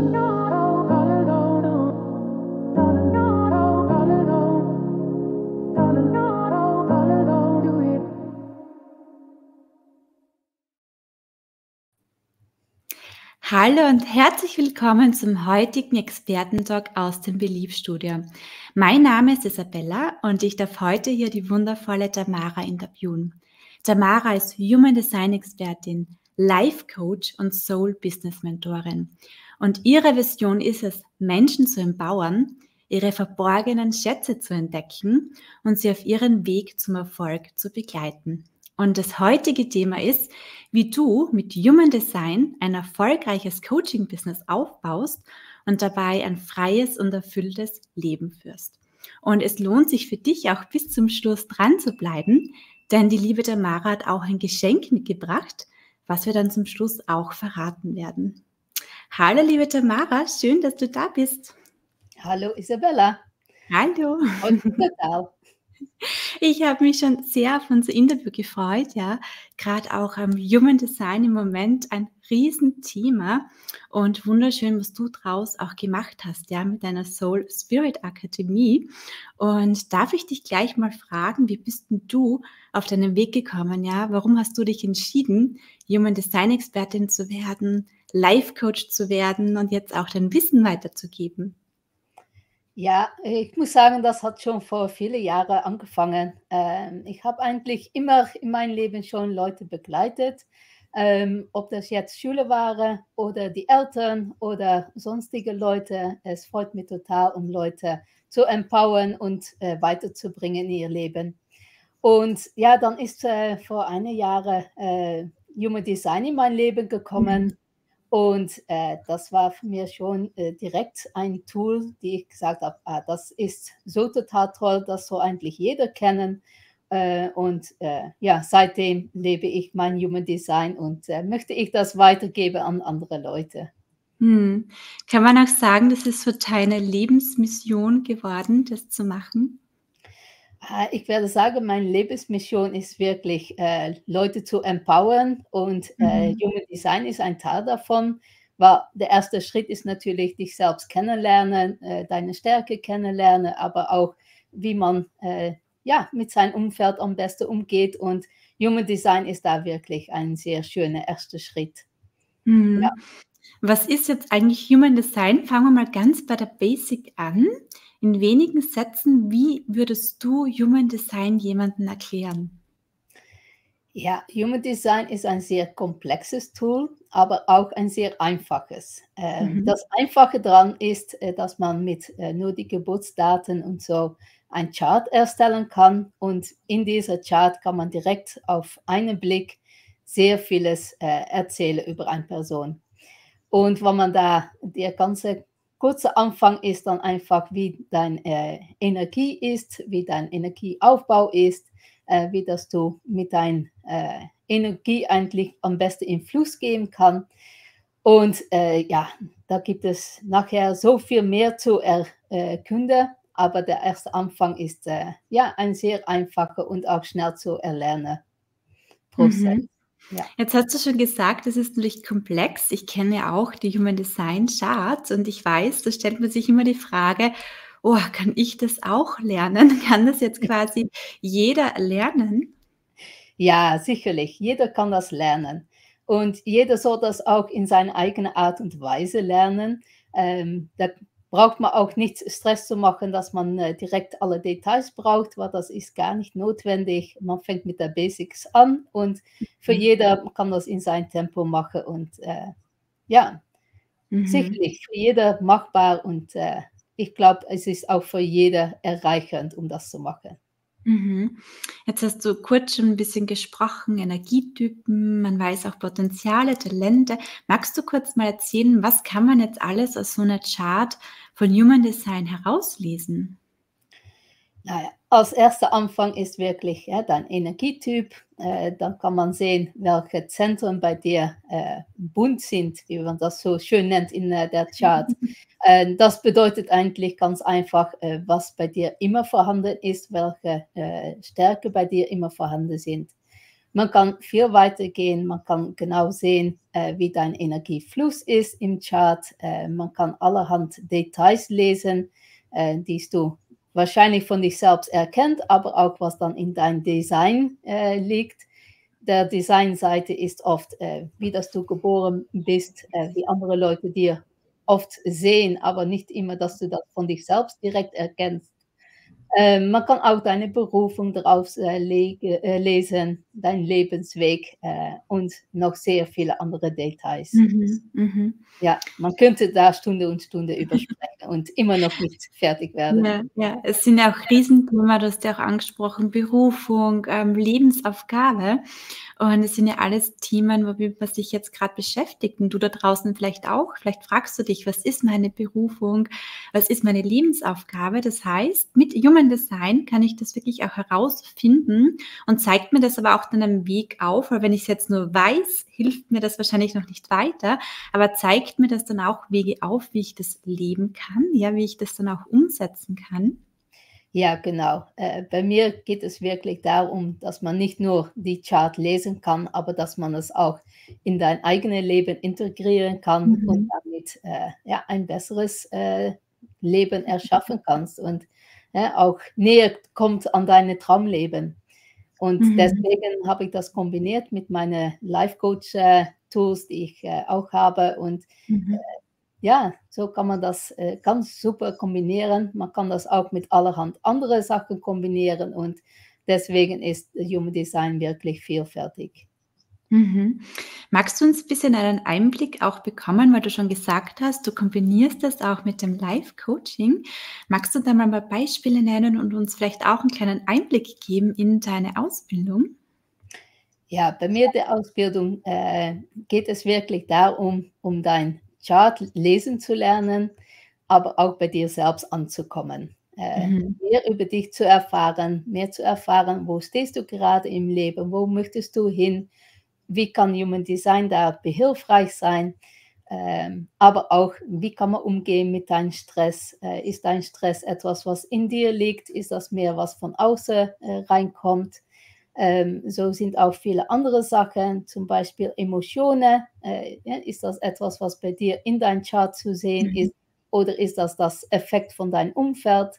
Hallo und herzlich willkommen zum heutigen Expertentalk aus dem Belief-Studio. Mein Name ist Isabella und ich darf heute hier die wundervolle Tamara interviewen. Tamara ist Human Design Expertin, Life Coach und Soul Business Mentorin. Und ihre Vision ist es, Menschen zu empowern, ihre verborgenen Schätze zu entdecken und sie auf ihren Weg zum Erfolg zu begleiten. Und das heutige Thema ist, wie du mit Human Design ein erfolgreiches Coaching-Business aufbaust und dabei ein freies und erfülltes Leben führst. Und es lohnt sich für dich auch bis zum Schluss dran zu bleiben, denn die liebe Tamara hat auch ein Geschenk mitgebracht, was wir dann zum Schluss auch verraten werden. Hallo liebe Tamara, schön, dass du da bist. Hallo Isabella. Hallo. Und total. Ich habe mich schon sehr auf unser Interview gefreut, ja. Gerade auch am Human Design im Moment ein Riesenthema und wunderschön, was du draus auch gemacht hast, ja, mit deiner Soul Spirit Akademie. Und darf ich dich gleich mal fragen, wie bist denn du auf deinen Weg gekommen, ja? Warum hast du dich entschieden, Human Design Expertin zu werden, Life Coach zu werden und jetzt auch dein Wissen weiterzugeben? Ja, ich muss sagen, das hat schon vor vielen Jahren angefangen. Ich habe eigentlich immer in meinem Leben schon Leute begleitet, ob das jetzt Schüler waren oder die Eltern oder sonstige Leute. Es freut mich total, um Leute zu empowern und weiterzubringen in ihr Leben. Und ja, dann ist vor einigen Jahren Human Design in mein Leben gekommen. Und das war für mich schon direkt ein Tool, die ich gesagt habe, das ist so total toll, das soll eigentlich jeder kennen. Ja, seitdem lebe ich mein Human Design und möchte ich das weitergeben an andere Leute. Kann man auch sagen, das ist so deine Lebensmission geworden, das zu machen? Ich werde sagen, meine Lebensmission ist wirklich, Leute zu empowern und Human Design ist ein Teil davon, weil der erste Schritt ist natürlich dich selbst kennenlernen, deine Stärke kennenlernen, aber auch, wie man, ja, mit seinem Umfeld am besten umgeht und Human Design ist da wirklich ein sehr schöner erster Schritt. Ja. Was ist jetzt eigentlich Human Design? Fangen wir mal ganz bei der Basic an. In wenigen Sätzen, wie würdest du Human Design jemandem erklären? Ja, Human Design ist ein sehr komplexes Tool, aber auch ein sehr einfaches. Das Einfache daran ist, dass man mit nur die Geburtsdaten und so ein Chart erstellen kann und in dieser Chart kann man direkt auf einen Blick sehr vieles erzählen über eine Person. Und wenn man da der ganze kurze Anfang ist dann einfach, wie deine Energie ist, wie dein Energieaufbau ist, wie dass du mit deiner Energie eigentlich am besten in Fluss gehen kann. Und ja, da gibt es nachher so viel mehr zu erkunden, aber der erste Anfang ist ja ein sehr einfacher und auch schnell zu erlernen Prozess. Ja. Jetzt hast du schon gesagt, es ist natürlich komplex. Ich kenne ja auch die Human Design Charts und ich weiß, da stellt man sich immer die Frage, oh, kann ich das auch lernen? Kann das jetzt quasi jeder lernen? Ja, sicherlich. Jeder kann das lernen. Und jeder soll das auch in seiner eigenen Art und Weise lernen. Da braucht man auch nicht Stress zu machen, dass man direkt alle Details braucht, weil das ist gar nicht notwendig. Man fängt mit der Basics an und für jeder kann das in sein Tempo machen. Und ja, Mhm. sicherlich für jeder machbar. Und ich glaube, es ist auch für jeder erreichend, um das zu machen. Mhm. Jetzt hast du kurz schon ein bisschen gesprochen, Energietypen, man weiß auch Potenziale, Talente. Magst du kurz mal erzählen, was kann man jetzt alles aus so einer Chart von Human Design herauslesen? Na ja, als erster Anfang ist wirklich, ja, dein Energietyp. Dann kann man sehen, welche Zentren bei dir bunt sind, wie man das so schön nennt in der Chart. Das bedeutet eigentlich ganz einfach, was bei dir immer vorhanden ist, welche Stärke bei dir immer vorhanden sind. Man kann viel weitergehen, man kann genau sehen, wie dein Energiefluss ist im Chart. Man kann allerhand Details lesen, die du wahrscheinlich von dich selbst erkennt, aber auch was dann in dein Design liegt. Der Designseite ist oft, wie dass du geboren bist, wie andere Leute dir oft sehen, aber nicht immer, dass du das von dich selbst direkt erkennst. Man kann auch deine Berufung drauf lesen, deinen Lebensweg und noch sehr viele andere Details. Mhm, mhm. Ja, man könnte da Stunde und Stunde übersprechen und immer noch nicht fertig werden. Ja, ja, es sind ja auch Riesenthema, du hast ja auch angesprochen, Berufung, Lebensaufgabe. Und es sind ja alles Themen, womit man sich jetzt gerade beschäftigt und du da draußen vielleicht auch. Vielleicht fragst du dich: „Was ist meine Berufung? Was ist meine Lebensaufgabe?“ Das heißt, mit Human Design kann ich das wirklich auch herausfinden und zeigt mir das aber auch dann einen Weg auf, weil wenn ich's jetzt nur weiß, hilft mir das wahrscheinlich noch nicht weiter, aber zeigt mir das dann auch Wege auf, wie ich das leben kann, ja, wie ich das dann auch umsetzen kann? Ja, genau. Bei mir geht es wirklich darum, dass man nicht nur die Chart lesen kann, aber dass man es auch in dein eigenes Leben integrieren kann und Mhm. damit, ja, ein besseres, Leben erschaffen kannst und, auch näher kommt an deine Traumleben. Und Mhm. deswegen habe ich das kombiniert mit meinen Life Coach, Tools, die ich, auch habe und Mhm. ja, so kann man das, ganz super kombinieren. Man kann das auch mit allerhand andere Sachen kombinieren und deswegen ist Human Design wirklich vielfältig. Mhm. Magst du uns bisschen einen Einblick auch bekommen, weil du schon gesagt hast, du kombinierst das auch mit dem Life-Coaching. Magst du da mal ein paar Beispiele nennen und uns vielleicht auch 'n kleinen Einblick geben in deine Ausbildung? Ja, bei mir der Ausbildung, geht es wirklich darum, um dein Chart lesen zu lernen, aber auch bei dir selbst anzukommen. Mhm. Mehr über dich mehr zu erfahren, wo stehst du gerade im Leben, wo möchtest du hin, wie kann Human Design da behilfreich sein, aber auch, wie kann man umgehen mit deinem Stress? Ist dein Stress etwas, was in dir liegt? Ist das mehr, was von außen reinkommt? So sind auch viele andere Sachen, zum Beispiel Emotionen. Ja, ist das etwas, was bei dir in deinem Chart zu sehen Mhm. ist, oder ist das das Effekt von deinem Umfeld?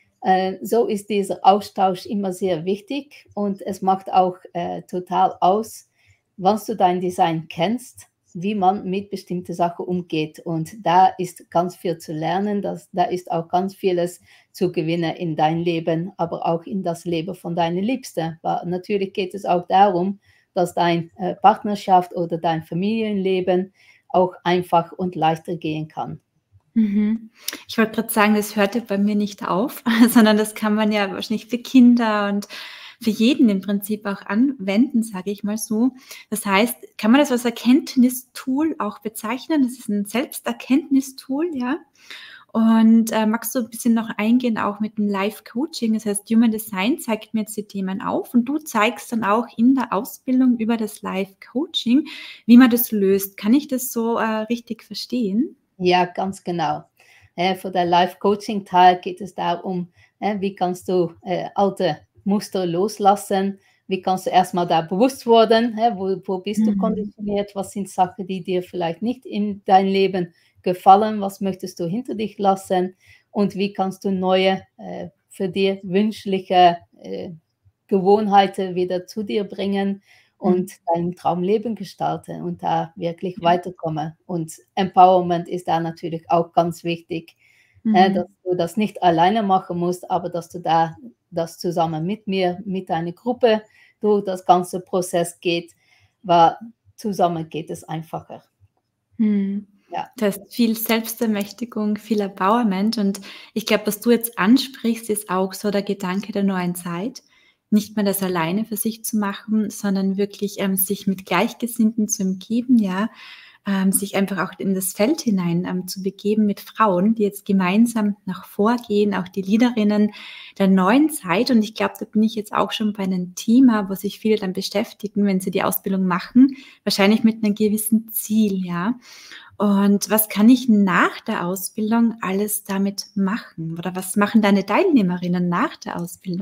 So ist dieser Austausch immer sehr wichtig und es macht auch total aus, once du dein Design kennst, wie man mit bestimmten Sachen umgeht. Und da ist ganz viel zu lernen, da ist auch ganz vieles zu gewinnen in dein Leben, aber auch in das Leben von deinen Liebsten. Weil natürlich geht es auch darum, dass dein Partnerschaft oder dein Familienleben auch einfach und leichter gehen kann. Mhm. Ich wollte grad sagen, das hört ja bei mir nicht auf, sondern das kann man ja wahrscheinlich für Kinder und für jeden im Prinzip auch anwenden, sage ich mal so. Das heißt, kann man das als Erkenntnistool auch bezeichnen? Das ist 'n Selbsterkenntnistool, ja? Und, magst du 'n bisschen noch eingehen auch mit dem Life-Coaching? Das heißt, Human Design zeigt mir jetzt die Themen auf und du zeigst dann auch in der Ausbildung über das Life-Coaching, wie man das löst. Kann ich das so, richtig verstehen? Ja, ganz genau. Für den Life-Coaching-Teil geht es darum, wie kannst du alte Muster loslassen? Wie kannst du erstmal da bewusst werden? Wo bist du Mhm. konditioniert? Was sind Sachen, die dir vielleicht nicht in dein Leben gefallen? Was möchtest du hinter dich lassen? Und wie kannst du neue, für dir wünschliche Gewohnheiten wieder zu dir bringen Mhm. und dein Traumleben gestalten und da wirklich Ja. weiterkommen. Und Empowerment ist da natürlich auch ganz wichtig, dass Mhm. du das nicht alleine machen musst, aber dass du da das zusammen mit mir, mit deiner Gruppe durch das ganze Prozess geht, weil zusammen geht es einfacher. Mhm. Ja. Das heißt, viel Selbstermächtigung, viel Empowerment und ich glaube, was du jetzt ansprichst, ist auch so der Gedanke der neuen Zeit. Nicht mehr das alleine für sich zu machen, sondern wirklich, sich mit Gleichgesinnten zu umgeben, ja, sich einfach auch in das Feld hinein, zu begeben mit Frauen, die jetzt gemeinsam nach vorgehen, auch die Leaderinnen der neuen Zeit. Und ich glaube, da bin ich jetzt auch schon bei einem Thema, wo sich viele dann beschäftigen, wenn sie die Ausbildung machen, wahrscheinlich mit einem gewissen Ziel, ja. Und was kann ich nach der Ausbildung alles damit machen? Oder was machen deine Teilnehmerinnen nach der Ausbildung?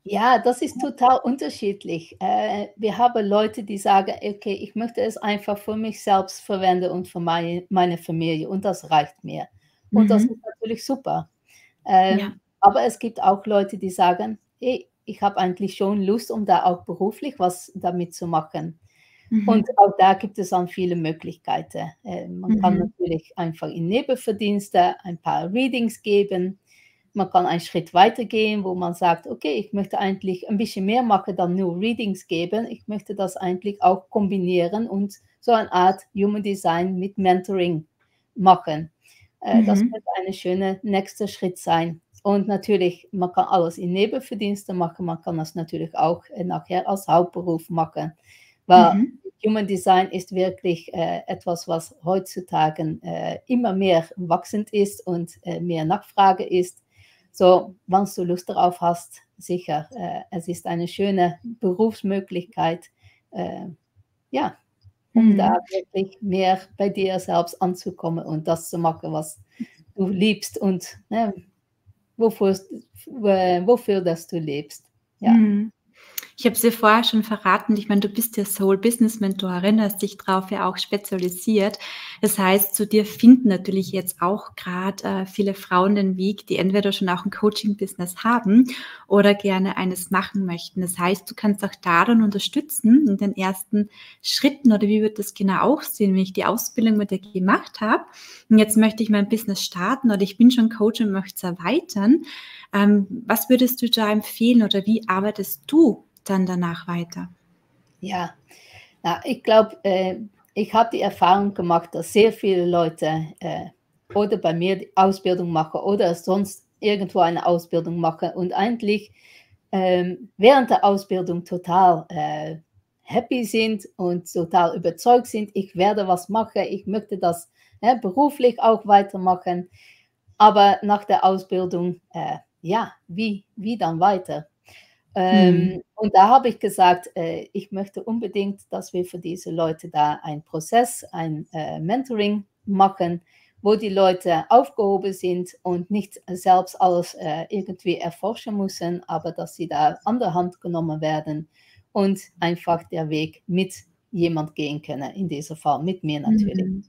Ja, das ist total unterschiedlich. Wir haben Leute, die sagen: „Okay, ich möchte es einfach für mich selbst verwenden und für meine Familie und das reicht mir.“ Und das ist Mhm. natürlich super. Ja. Aber es gibt auch Leute, die sagen: „Hey, ich habe eigentlich schon Lust, um da auch beruflich was damit zu machen.“ Und Mhm. auch da gibt es dann viele Möglichkeiten. Man kann Mhm. natürlich einfach in Nebenverdienste ein paar Readings geben. Man kann einen Schritt weitergehen, wo man sagt: „Okay, ich möchte eigentlich ein bisschen mehr machen dann nur Readings geben. Ich möchte das eigentlich auch kombinieren und so eine Art Human Design mit Mentoring machen.“ Das Mhm. könnte ein schöner nächster Schritt sein. Und natürlich, man kann alles in Nebenverdienste machen. Man kann das natürlich auch, nachher als Hauptberuf machen, weil Mhm. Human Design ist wirklich, etwas, was heutzutage, immer mehr wachsend ist und, mehr Nachfrage ist. So, wenn du Lust darauf hast, sicher, es ist eine schöne Berufsmöglichkeit, äh, ja, um da Mhm. wirklich mehr bei dir selbst anzukommen und das zu machen, was du liebst und, ne, wofür das du lebst. Ja. Mhm. Ich habe es dir vorher schon verraten, ich meine, du bist ja Soul Business Mentorin, hast dich drauf ja auch spezialisiert. Das heißt, zu dir finden natürlich jetzt auch grad, viele Frauen den Weg, die entweder schon auch 'n Coaching-Business haben oder gerne eines machen möchten. Das heißt, du kannst auch da dann unterstützen in den ersten Schritten oder wie wird das genau aussehen, wenn ich die Ausbildung mit dir gemacht habe und jetzt möchte ich mein Business starten oder ich bin schon Coach und möchte es erweitern. Was würdest du da empfehlen oder wie arbeitest du dann danach weiter? Ja. Ja, ich glaube, ich habe die Erfahrung gemacht, dass sehr viele Leute, oder bei mir die Ausbildung machen oder sonst irgendwo eine Ausbildung machen und eigentlich, während der Ausbildung total, happy sind und total überzeugt sind: „Ich werde was machen, ich möchte das, beruflich auch weitermachen.“ Aber nach der Ausbildung, ja, wie dann weiter? Mhm. Und da habe ich gesagt, ich möchte unbedingt, dass wir für diese Leute da einen Prozess, ein, Mentoring machen, wo die Leute aufgehoben sind und nicht selbst alles, irgendwie erforschen müssen, aber dass sie da an der Hand genommen werden und einfach der Weg mit jemand gehen können, in diesem Fall mit mir natürlich. Mhm.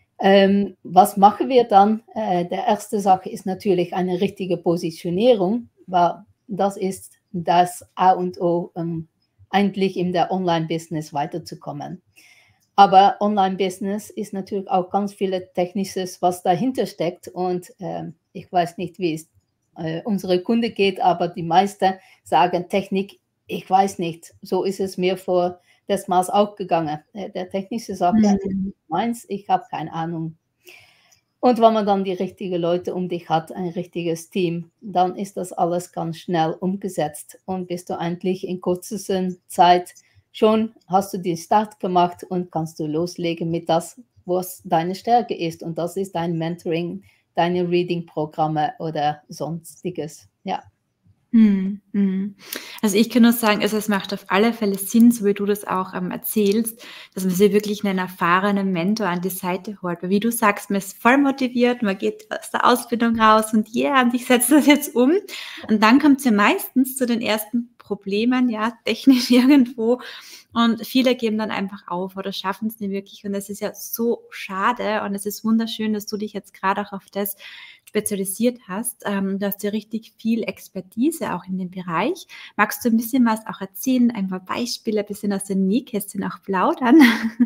Was machen wir dann? Der erste Sache ist natürlich eine richtige Positionierung, weil das ist das A und O, eigentlich in der Online-Business weiterzukommen. Aber Online-Business ist natürlich auch ganz viele Technisches, was dahinter steckt und, ich weiß nicht, wie es, unsere Kunde geht, aber die meisten sagen: „Technik, ich weiß nicht.“ So ist es mir vor das Maß auch gegangen. Der technische Sache ist Mhm. meins, ich habe keine Ahnung. Und wenn man dann die richtigen Leute um dich hat, ein richtiges Team, dann ist das alles ganz schnell umgesetzt und bist du eigentlich in kürzester Zeit schon hast du den Start gemacht und kannst du loslegen mit das, was deine Stärke ist. Und das ist dein Mentoring, deine Reading-Programme oder Sonstiges. Ja. Mhm, mhm. Also, ich kann nur sagen, also, es macht auf alle Fälle Sinn, so wie du das auch, erzählst, dass man sich wirklich 'nen erfahrenen Mentor an die Seite holt. Weil wie du sagst, man ist voll motiviert, man geht aus der Ausbildung raus und yeah, und ich setze das jetzt um. Und dann kommt's ja meistens zu den ersten Problemen, ja, technisch irgendwo und viele geben dann einfach auf oder schaffen's nicht wirklich und das ist ja so schade und es ist wunderschön, dass du dich jetzt grad auch auf das spezialisiert hast. Du hast ja richtig viel Expertise auch in dem Bereich. Magst du ein bisschen was auch erzählen, ein paar Beispiele, ein bisschen aus dem Nähkästchen auch plaudern?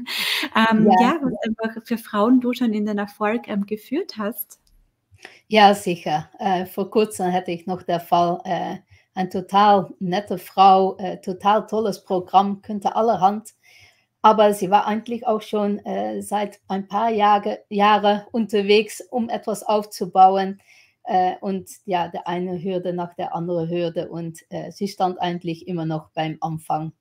Ja. Ja, was einfach für Frauen du schon in den Erfolg, geführt hast? Ja, sicher. Vor Kurzem hatte ich noch der Fall, ein total nette Frau, total tolles Programm, könnte allerhand, aber sie war eigentlich auch schon, seit ein paar Jahre unterwegs, um etwas aufzubauen, und ja, der eine Hürde nach der anderen Hürde und, sie stand eigentlich immer noch beim Anfang.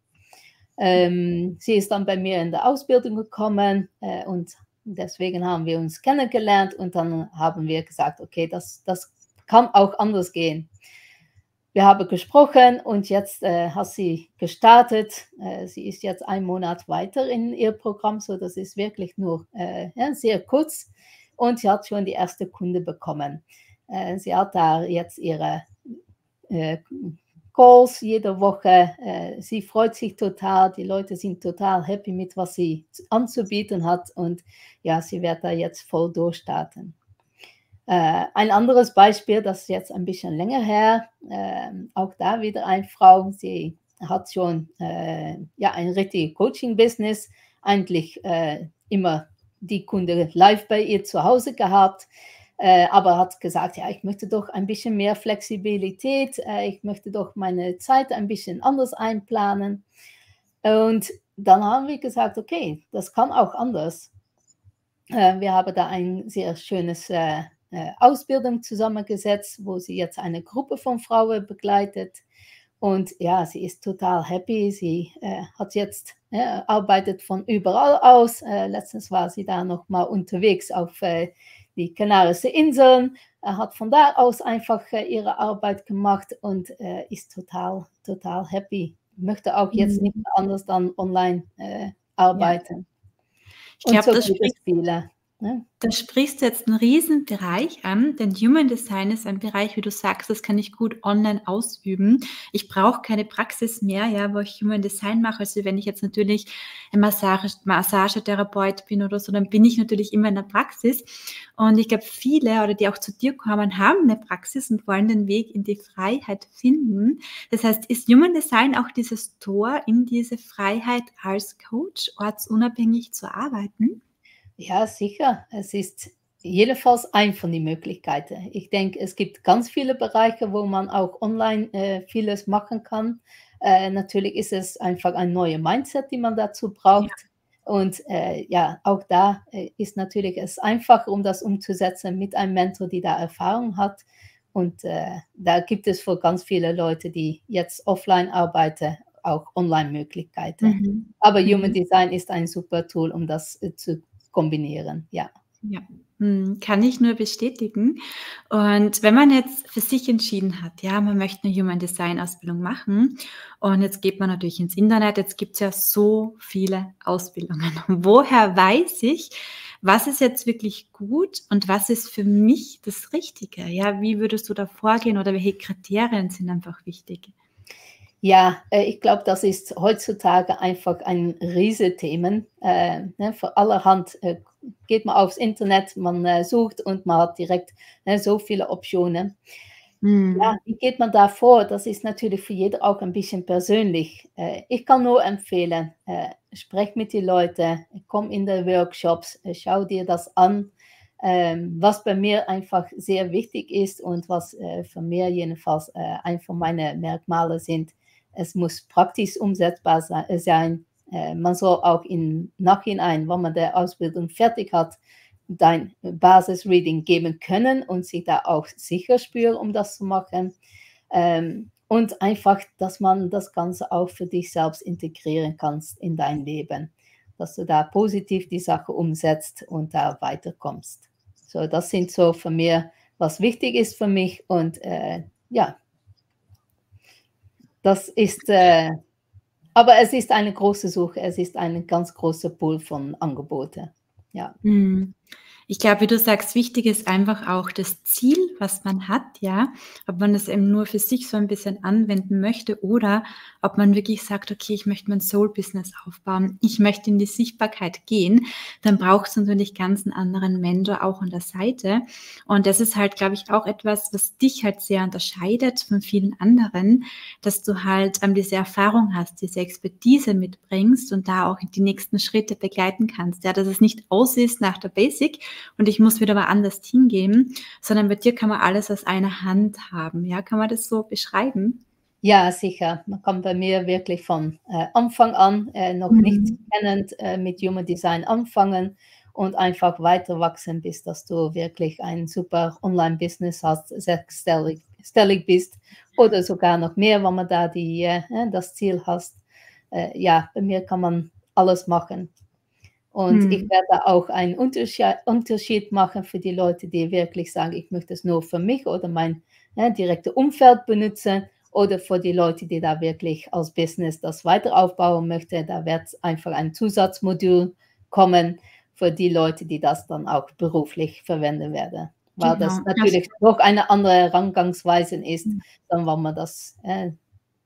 Sie ist dann bei mir in der Ausbildung gekommen, und deswegen haben wir uns kennengelernt und dann haben wir gesagt: „Okay, das kann auch anders gehen.“ Wir haben gesprochen und jetzt, hat sie gestartet. Sie ist jetzt 1 Monat weiter in ihr Programm, so das ist wirklich nur, ja, sehr kurz und sie hat schon die erste Kunde bekommen. Sie hat da jetzt ihre, äh, Calls jede Woche. Sie freut sich total. Die Leute sind total happy mit, was sie anzubieten hat. Und ja, sie wird da jetzt voll durchstarten. Ein anderes Beispiel, das ist jetzt ein bisschen länger her, auch da wieder eine Frau, sie hat schon ja, ein richtiges Coaching-Business, eigentlich immer die Kunde live bei ihr zu Hause gehabt, aber hat gesagt, ja, ich möchte doch ein bisschen mehr Flexibilität, ich möchte doch meine Zeit ein bisschen anders einplanen. Und dann haben wir gesagt, okay, das kann auch anders. Wir haben da ein sehr schönes Ausbildung zusammengesetzt, wo sie jetzt eine Gruppe von Frauen begleitet. Und ja, sie ist total happy. Sie hat jetzt arbeitet von überall aus. Letztens war sie da noch mal unterwegs auf die Kanarischen Inseln, hat von da aus einfach ihre Arbeit gemacht und ist total happy. Möchte auch jetzt nicht anders dann online arbeiten. Ich glaube, so gibt es viele. Ne? Da sprichst du jetzt einen riesen Bereich an, denn Human Design ist ein Bereich, wie du sagst, das kann ich gut online ausüben. Ich brauche keine Praxis mehr, ja, wo ich Human Design mache. Also wenn ich jetzt natürlich ein Massagetherapeut bin oder so, dann bin ich natürlich immer in der Praxis. Und ich glaube, viele oder die auch zu dir kommen, haben eine Praxis und wollen den Weg in die Freiheit finden. Das heißt, ist Human Design auch dieses Tor in diese Freiheit als Coach, ortsunabhängig zu arbeiten? Ja, sicher. Es ist jedenfalls eine von den Möglichkeiten. Ich denke, es gibt ganz viele Bereiche, wo man auch online vieles machen kann. Natürlich ist es einfach ein neues Mindset, die man dazu braucht. Ja. Und ja, auch da ist natürlich es einfacher, um das umzusetzen mit einem Mentor, die da Erfahrung hat. Und da gibt es für ganz viele Leute, die jetzt offline arbeiten, auch Online-Möglichkeiten. Aber Human Design ist ein super Tool, um das zu kombinieren, ja. Ja, kann ich nur bestätigen. Und wenn man jetzt für sich entschieden hat, ja, man möchte eine Human Design Ausbildung machen und jetzt geht man natürlich ins Internet, jetzt gibt es ja so viele Ausbildungen. Woher weiß ich, was ist jetzt wirklich gut und was ist für mich das Richtige? Ja, wie würdest du da vorgehen oder welche Kriterien sind einfach wichtig? Ja, ich glaube, das ist heutzutage einfach ein Riesenthema. Ne, für allerhand geht man aufs Internet, man sucht und man hat direkt so viele Optionen. Ja, wie geht man da vor? Das ist natürlich für jeder auch ein bisschen persönlich. Ich kann nur empfehlen, sprech mit den Leuten, komm in die Workshops, schau dir das an. Was bei mir einfach sehr wichtig ist und was für mich jedenfalls ein von meinen Merkmalen sind, es muss praktisch umsetzbar sein. Man soll auch im Nachhinein, wenn man die Ausbildung fertig hat, dein Basis-Reading geben können und sich da auch sicher spüren, um das zu machen. Und einfach, dass man das Ganze auch für dich selbst integrieren kannst in dein Leben. Dass du da positiv die Sache umsetzt und da weiterkommst. So, das sind so für mich, was wichtig ist für mich. Und ja, das ist, aber es ist eine große Suche, es ist ein ganz großer Pool von Angeboten. Ja. Ich glaube, wie du sagst, wichtig ist einfach auch das Ziel, was man hat, ja, ob man das eben nur für sich so ein bisschen anwenden möchte oder ob man wirklich sagt, okay, ich möchte mein Soul-Business aufbauen, ich möchte in die Sichtbarkeit gehen, dann braucht es natürlich ganz einen anderen Mentor auch an der Seite. Und das ist halt, glaube ich, auch etwas, was dich halt sehr unterscheidet von vielen anderen, dass du halt diese Erfahrung hast, diese Expertise mitbringst und da auch die nächsten Schritte begleiten kannst, ja, dass es nicht aus ist nach der Basic, und ich muss wieder woanders hingehen, sondern bei dir kann man alles aus einer Hand haben. Ja, kann man das so beschreiben? Ja, sicher. Man kann bei mir wirklich von Anfang an noch nichts kennend mit Human Design anfangen und einfach weiter wachsen, bis dass du wirklich ein super Online-Business hast, sechsstellig bist oder sogar noch mehr, wenn man da das Ziel hast. Ja, bei mir kann man alles machen. Und ich werde auch einen Unterschied machen für die Leute, die wirklich sagen, ich möchte es nur für mich oder mein direktes Umfeld benutzen oder für die Leute, die da wirklich als Business das weiter aufbauen möchten. Da wird einfach ein Zusatzmodul kommen für die Leute, die das dann auch beruflich verwenden werden. Weil das natürlich doch eine andere Herangehensweise ist, dann wenn man das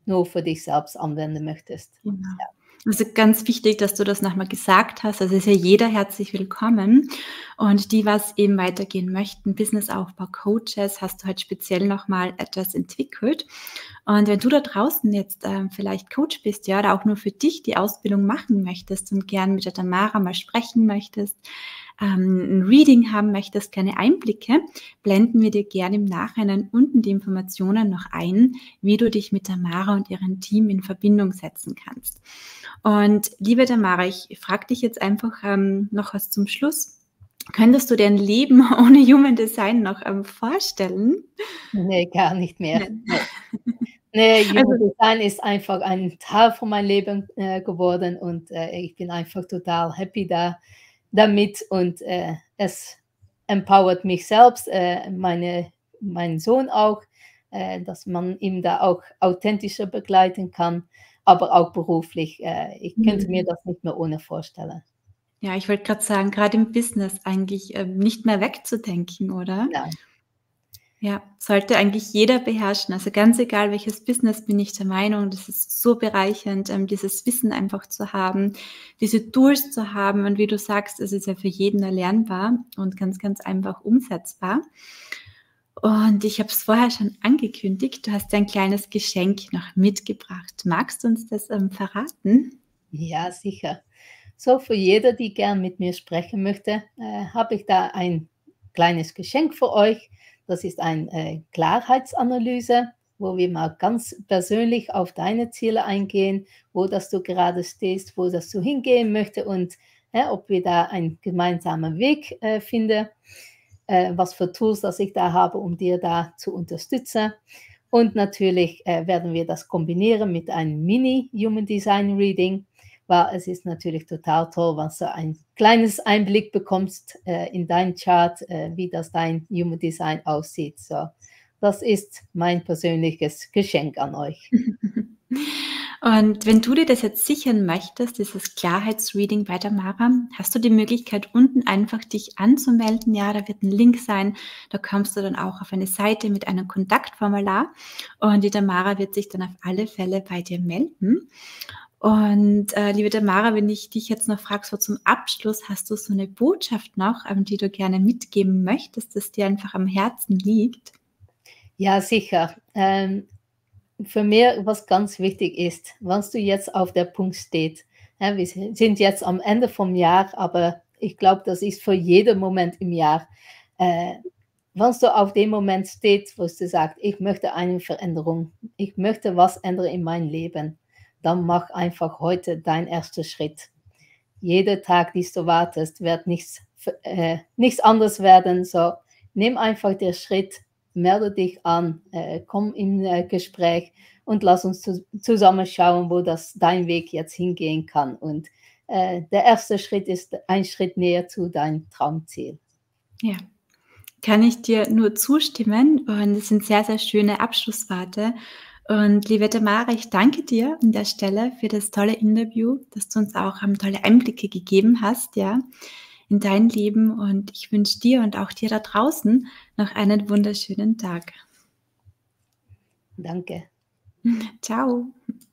nur für dich selbst anwenden möchtest. Genau. Ja. Also ganz wichtig, dass du das nochmal gesagt hast. Also ist ja jeder herzlich willkommen. Und die, was eben weitergehen möchten, Businessaufbau, Coaches, hast du halt speziell nochmal etwas entwickelt. Und wenn du da draußen jetzt vielleicht Coach bist, ja, oder auch nur für dich die Ausbildung machen möchtest und gern mit der Tamara mal sprechen möchtest, ein Reading haben möchtest, kleine Einblicke, blenden wir dir gerne im Nachhinein unten die Informationen noch ein, wie du dich mit Tamara und ihrem Team in Verbindung setzen kannst. Und liebe Tamara, ich frage dich jetzt einfach noch was zum Schluss. Könntest du dir ein Leben ohne Human Design noch vorstellen? Nee, gar nicht mehr. Nein. Nee. Ne, Human Also, Design ist einfach ein Teil von meinem Leben, geworden und, ich bin einfach total happy damit und, es empowert mich selbst, meinen Sohn auch, dass man ihn da auch authentischer begleiten kann, aber auch beruflich. Ich könnte mir mhm. das nicht mehr ohne vorstellen. Ja, ich wollte gerade sagen, gerade im Business eigentlich nicht mehr wegzudenken, oder? Nein. Ja, sollte eigentlich jeder beherrschen. Also ganz egal welches Business, bin ich der Meinung, das ist so bereichernd, dieses Wissen einfach zu haben, diese Tools zu haben. Und wie du sagst, es ist ja für jeden erlernbar und ganz, ganz einfach umsetzbar. Und ich habe es vorher schon angekündigt, du hast dir ein kleines Geschenk noch mitgebracht. Magst du uns das verraten? Ja, sicher. So, für jeder, die gern mit mir sprechen möchte, habe ich da ein kleines Geschenk für euch. Das ist eine Klarheitsanalyse, wo wir mal ganz persönlich auf deine Ziele eingehen, wo das du gerade stehst, wo das du hingehen möchtest und ob wir da einen gemeinsamen Weg finden, was für Tools das ich da habe, um dir da zu unterstützen. Und natürlich werden wir das kombinieren mit einem Mini-Human Design Reading, weil es ist natürlich total toll, wenn du ein kleines Einblick bekommst in dein Chart, wie das dein Human Design aussieht. So, das ist mein persönliches Geschenk an euch. Und wenn du dir das jetzt sichern möchtest, dieses Klarheitsreading bei der Mara, hast du die Möglichkeit, unten einfach dich anzumelden. Ja, da wird ein Link sein. Da kommst du dann auch auf eine Seite mit einem Kontaktformular und die Tamara wird sich dann auf alle Fälle bei dir melden. Und liebe Tamara, wenn ich dich jetzt noch frage, so zum Abschluss, hast du so eine Botschaft noch, die du gerne mitgeben möchtest, dass dir einfach am Herzen liegt? Ja, sicher. Für mich, was ganz wichtig ist, wenn du jetzt auf der Punkt steht, wir sind jetzt am Ende vom Jahr, aber ich glaube, das ist für jeden Moment im Jahr. Äh, wenn du auf dem Moment stehst, wo du sagst: „Ich möchte eine Veränderung, ich möchte was ändern in meinem Leben“, dann mach einfach heute deinen ersten Schritt. Jeder Tag, den du wartest, wird nichts anderes werden. So, nimm einfach den Schritt, melde dich an, komm in Gespräch und lass uns zusammen schauen, wo dein Weg jetzt hingehen kann. Und der erste Schritt ist ein Schritt näher zu deinem Traumziel. Ja. Kann ich dir nur zustimmen und es sind sehr, sehr schöne Abschlussworte. Und liebe Tamara, ich danke dir an der Stelle für das tolle Interview, dass du uns auch tolle Einblicke gegeben hast, ja, in dein Leben. Und ich wünsche dir und auch dir da draußen noch einen wunderschönen Tag. Danke. Ciao.